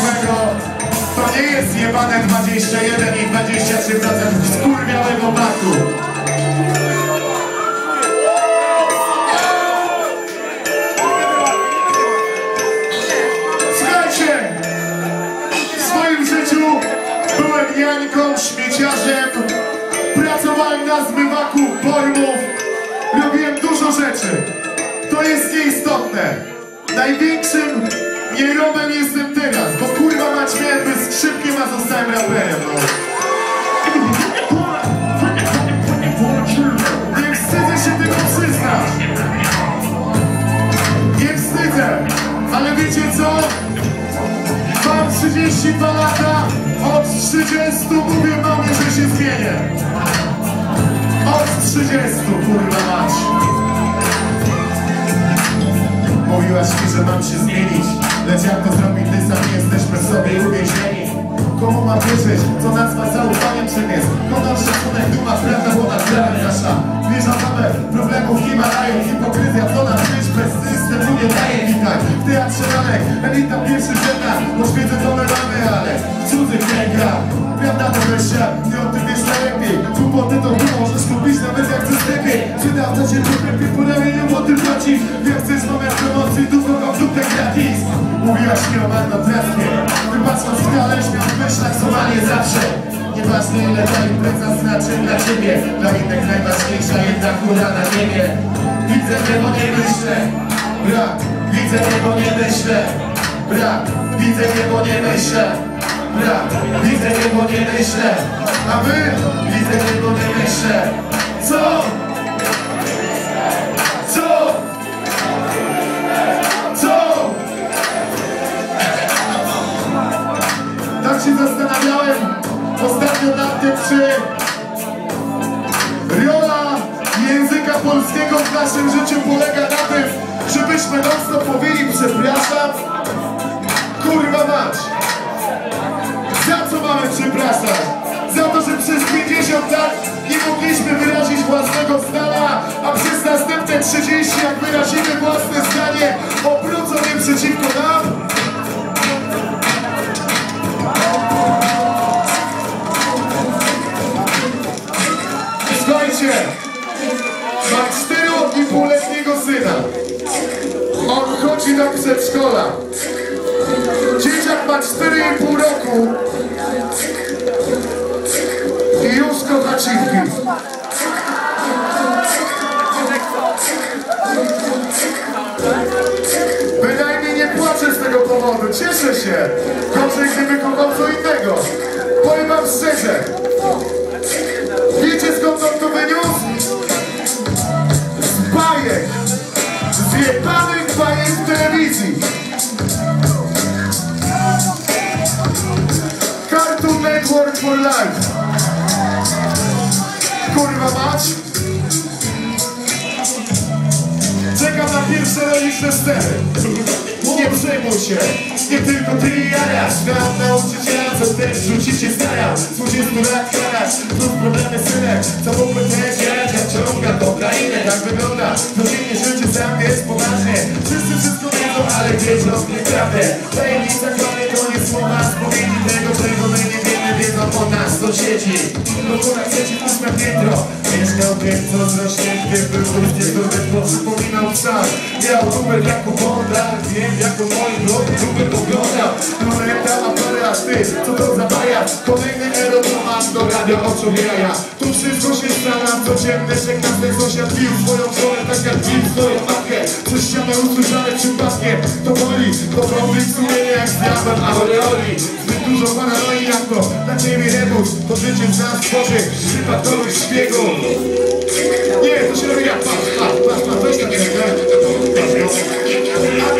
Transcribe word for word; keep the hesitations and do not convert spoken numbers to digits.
nowego to nie jest jebane dwadzieścia jeden i dwadzieścia trzy procent skurwiałego baku. Słuchajcie, w swoim życiu byłem Jańką, śmieciarzem, pracowałem na zmywaku pojmów, robiłem dużo rzeczy. To jest nieistotne. Największym nierobem jestem teraz, bo kurwa mać miałem bez skrzypkiem, a zostałem raperem, no. Nie wstydzę się tego przyznać. Nie wstydzę, ale wiecie co? Mam trzydzieści dwa lata, od trzydziestu mówię mamie, że się zmienię. Od trzydziestu, kurwa mać. Mówiłaś mi, że mam się zmienić, lecz jak to zrobić, gdy sami jesteśmy w sobie uwięzieni? Komu mam wierzyć, co nazwa zaufaniem czym jest? Honor, szacunek, duma, prawda, ponad prawem nasza. Wierza mamy problemów Himalaju, hipokryzja, co nam być bez systemu nie daje witać. W teatrze ranek, elita pierwszy rzęda, bo świecę to my mamy, ale cudzych nie gra. Prawda to weźcia, ty o tym wiesz najlepiej. Głupoty to ty możesz kupić nawet jak chcesz lepiej. Przydawca cię tu lepiej po ramieniu, bo ty płacisz. Jak chcesz moment promocji, tu kogo w dupę gratis. Mówiłaś mi o marnotrawstwie, wypatrząc w skalę, śmiał w myślach, słowa nie zawsze. Nieważne ile ta impreza znaczy dla ciebie, dla innych najważniejsza jedna góra na niebie. Widzę niebo, nie myślę, brak. Widzę niebo, nie myślę, brak. Widzę niebo, nie myślę, brak. Widzę niebo, nie myślę, a wy? Widzę niebo, nie myślę. Co? Co? Co? Tak się zastanawiałem ostatnio nad tym, czy rola języka polskiego w naszym życiu polega na tym, żebyśmy mocno powiedzieli przepraszam. Kurwa mać! Za co mamy przepraszać? Za to, że przez pięćdziesiąt lat nie mogliśmy wyrazić własnego zdania, a przez następne trzydzieści, jak wyrazimy własne zdanie, obrócą je przeciwko nam? Słuchajcie, mam czteroletniego syna. On chodzi do przedszkola. Dzieciak ma cztery i pół roku i już kocha dziwki. Bynajmniej nie płaczę z tego powodu, cieszę się. Gorzej, gdyby kochał co innego. Powiem wam szczerze. Wiecie, skąd on to wyniósł? Z bajek. Z jebanych bajek w telewizji. Cartoon Network for Life. Kurwa mać. Czekam na pierwsze logiczne sceny. Nie przejmuj się, nie tylko ty i ja. Świat nauczyciela, co też rzucicie stara. Z dwudziestu lat karasz, plus problemy synek. Co mógłby też jechać, ciąga do krainy. Tak wygląda, codziennie życie sam jest poważnie. Wszyscy wszystko wiedzą, ale wiedzą nieprawdę. Tajemnica kromy to nie słowa spowiedzi tego, czego my nie wiemy, wiedzą o nas sąsiedzi. No to na trzeci ósme piętro mieszkał ten, co zrośnięty był ludzie, który przypominał psa. Miał numer jak u Bonda, wiem jak u moich blogów numer poglądał. Luneta, aparat, ty, co to za baja? Kolejny aerotomat do radio oczu jaja. Tu wszystko się stara, co ciemne, jak na ten sąsiad bił swoją żonę, tak jak bił swoją matkę. Przez ścianę usłyszane przypadkiem, to boli, to konflikt sumienia jak z diabłem, a Oreoli. Zbyt dużo paranoi jak to, na ciebie rebus, to życie z nas tworzy przypadkowych szpiegów. Nie, to się robi jak patrz, patrz, patrz, patrz, weź tak jak